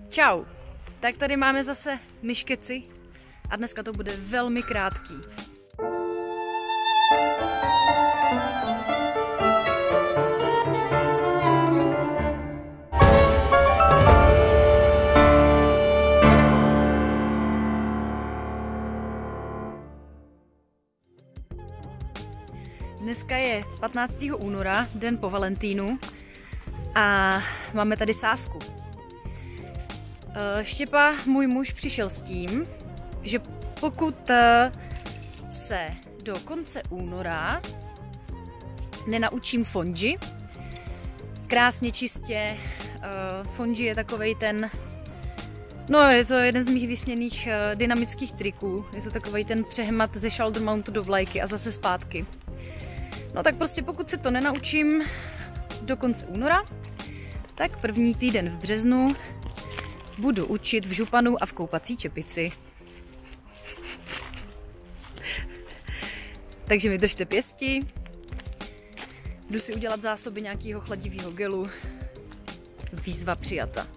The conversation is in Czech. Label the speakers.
Speaker 1: Čau, tak tady máme zase myškeci a dneska to bude velmi krátký. Dneska je 15. února, den po Valentínu a máme tady sázku. Štěpa, můj muž, přišel s tím, že pokud se do konce února nenaučím fonji, krásně čistě, fonji je takovej ten, no je to jeden z mých vysněných dynamických triků, je to takovej ten přehmat ze shoulder mountu do vlajky a zase zpátky. No tak prostě pokud se to nenaučím do konce února, tak první týden v březnu budu učit v županu a v koupací čepici. Takže mi držte pěsti. Jdu si udělat zásoby nějakého chladivého gelu. Výzva přijata.